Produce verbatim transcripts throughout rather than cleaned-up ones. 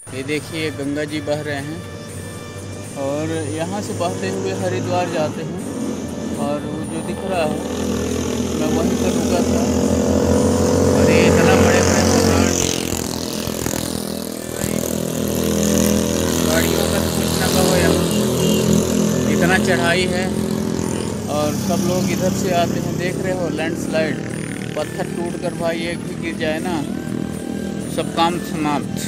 ये देखिए गंगा जी बह रहे हैं और यहाँ से बहते हुए हरिद्वार जाते हैं। और वो जो दिख रहा है मैं वहीं पर रुका था और ये इतना बड़े बड़े पहाड़, गाड़ियों का कुछ न कहो, यहाँ इतना चढ़ाई है और सब लोग इधर से आते हैं। देख रहे हो लैंडस्लाइड, पत्थर टूट कर भाई एक भी गिर जाए ना सब काम समाप्त।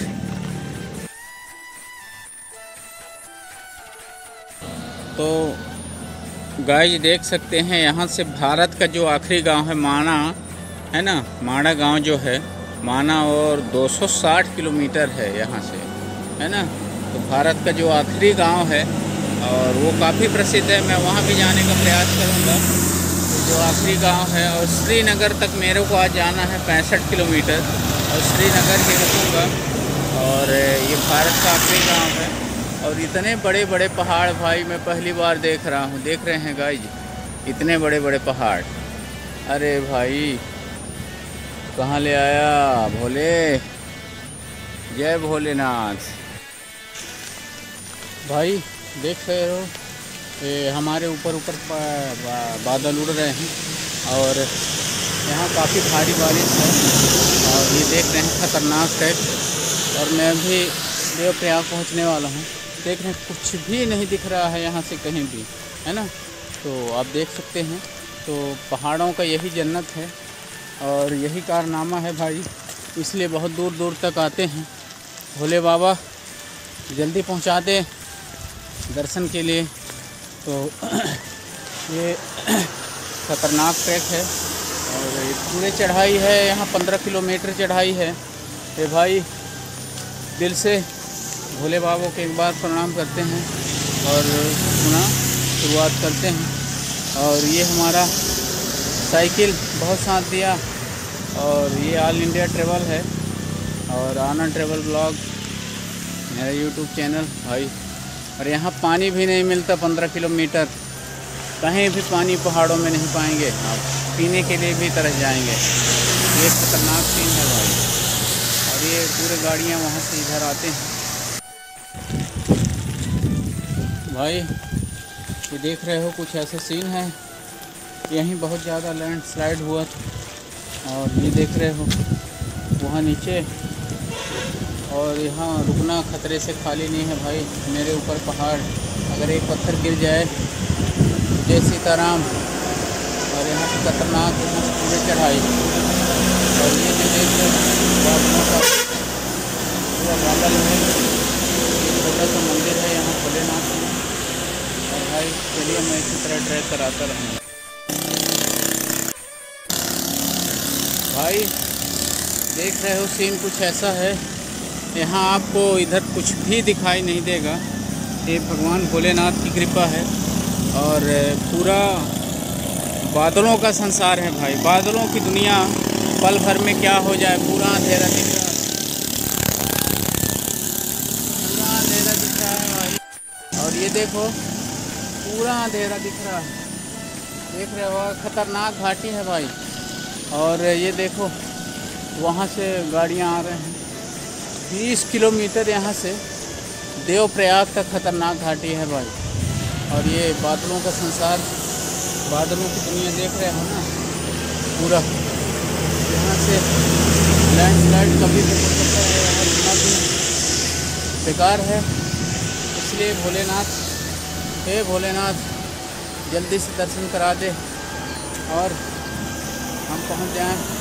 तो गाइस देख सकते हैं यहाँ से भारत का जो आखिरी गांव है माणा है ना, माणा गांव जो है माणा, और दो सौ साठ किलोमीटर है यहाँ से, है ना। तो भारत का जो आखिरी गांव है और वो काफ़ी प्रसिद्ध है, मैं वहाँ भी जाने का प्रयास करूँगा। तो जो आखिरी गांव है, और श्रीनगर तक मेरे को आज जाना है पैंसठ किलोमीटर और श्रीनगर ही रुकूँगा। और ये भारत का आखिरी गांव है और इतने बड़े बड़े पहाड़ भाई मैं पहली बार देख रहा हूँ। देख रहे हैं गाइज इतने बड़े बड़े पहाड़। अरे भाई कहाँ ले आया भोले, जय भोलेनाथ। भाई देख रहे हो ये हमारे ऊपर ऊपर बादल उड़ रहे हैं और यहाँ काफ़ी भारी बारिश है और ये देख रहे हैं खतरनाक है। और मैं भी देवप्रयाग पहुँचने वाला हूँ। देख रहे हैं कुछ भी नहीं दिख रहा है यहाँ से कहीं भी, है ना। तो आप देख सकते हैं तो पहाड़ों का यही जन्नत है और यही कारनामा है भाई, इसलिए बहुत दूर दूर तक आते हैं। भोले बाबा जल्दी पहुँचा दे दर्शन के लिए। तो ये खतरनाक ट्रैक है और ये पूरे चढ़ाई है, यहाँ पंद्रह किलोमीटर चढ़ाई है। ये भाई दिल से भोले बाबा को एक बार प्रणाम करते हैं और पुनः शुरुआत करते हैं। और ये हमारा साइकिल बहुत साथ दिया और ये ऑल इंडिया ट्रेवल है और आनंद ट्रेवल ब्लॉग मेरा यूट्यूब चैनल भाई। और यहाँ पानी भी नहीं मिलता पंद्रह किलोमीटर, कहीं भी पानी पहाड़ों में नहीं पाएंगे आप, पीने के लिए भी तरस जाएंगे। ये खतरनाक सीन है भाई। और ये पूरे गाड़ियाँ वहाँ से इधर आते हैं भाई। ये देख रहे हो कुछ ऐसे सीन है, यहीं बहुत ज़्यादा लैंडस्लाइड हुआ था और ये देख रहे हो वहाँ नीचे। और यहाँ रुकना खतरे से खाली नहीं है भाई। मेरे ऊपर पहाड़, अगर एक पत्थर गिर जाए जय सीताराम। और यहाँ से खतरनाक यहाँ से पूरे चढ़ाई। और ये जो देख रहे हो बादलों का पूरा बादल है, एक छोटा सा मंदिर है यहाँ भोलेनाथ में। और भाई चलिए मैं इसी तरह ट्रैक कराता रहूँगा भाई। देख रहे हो सीन कुछ ऐसा है, यहाँ आपको इधर कुछ भी दिखाई नहीं देगा। ये भगवान भोलेनाथ की कृपा है और पूरा बादलों का संसार है भाई। बादलों की दुनिया, पल भर में क्या हो जाए, पूरा अंधेरा दिख रहा है, पूरा अंधेरा दिख रहा है भाई। और ये देखो पूरा अंधेरा दिख रहा है, देख रहे हो, खतरनाक घाटी है भाई। और ये देखो वहाँ से गाड़ियाँ आ रहे हैं, बीस किलोमीटर यहाँ से देवप्रयाग तक खतरनाक घाटी है भाई। और ये बादलों का संसार, बादलों की दुनिया देख रहे हो ना पूरा। यहाँ से लैंडस्लाइड कभी भी हो सकता है और बिना भी बेकार है। इसलिए भोलेनाथ, हे भोलेनाथ जल्दी से दर्शन करा दे और हम पहुँच जाएं।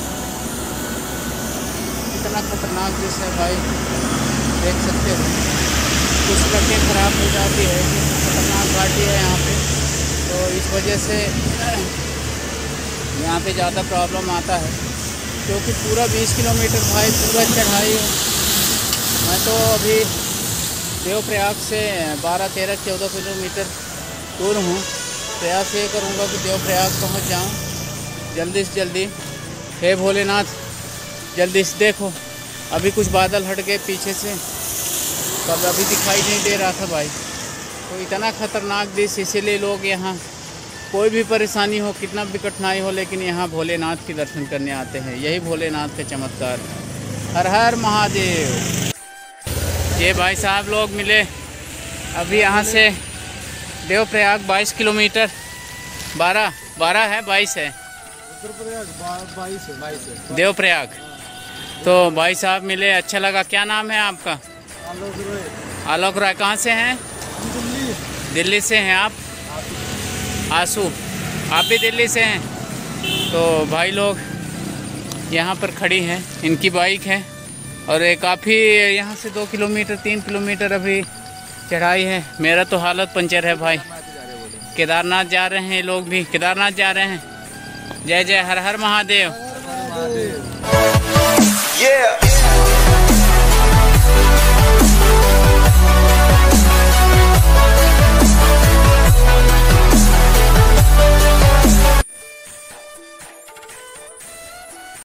इतना खतरनाक दृश्य है भाई, देख सकते हो। कुछ सड़कें ख़राब हो जाती है, खतरनाक घाटी है यहाँ पे, तो इस वजह से यहाँ पे ज़्यादा प्रॉब्लम आता है। क्योंकि पूरा बीस किलोमीटर भाई पूरा चढ़ाई है। मैं तो अभी देवप्रयाग से बारह तेरह चौदह किलोमीटर दूर हूँ। प्रयास ये करूँगा कि देवप्रयाग पहुँच जाऊँ जल्दी से जल्दी। हे भोलेनाथ जल्दी से देखो, अभी कुछ बादल हट गए पीछे से, तब अभी दिखाई नहीं दे रहा था भाई। तो इतना खतरनाक दृश्य, इसीलिए लोग यहाँ कोई भी परेशानी हो, कितना भी कठिनाई हो, लेकिन यहाँ भोलेनाथ के दर्शन करने आते हैं। यही भोलेनाथ का चमत्कार है। हर हर महादेव। ये भाई साहब लोग मिले अभी यहाँ से देवप्रयाग बाईस किलोमीटर, बारह बारह है बाईस है बाईस है बाईस है देवप्रयाग। तो भाई साहब मिले, अच्छा लगा। क्या नाम है आपका? आलोक रॉय। आलोक राय। कहाँ से हैं? दिल्ली। दिल्ली से हैं आप? आंसू। आप भी दिल्ली से हैं? तो भाई लोग यहाँ पर खड़ी हैं, इनकी बाइक है और ये काफ़ी यहाँ से दो किलोमीटर तीन किलोमीटर अभी चढ़ाई है। मेरा तो हालत पंचर है भाई। केदारनाथ जा रहे हैं लोग भी, केदारनाथ जा रहे हैं। जय जय हर हर महादेव। Yeah.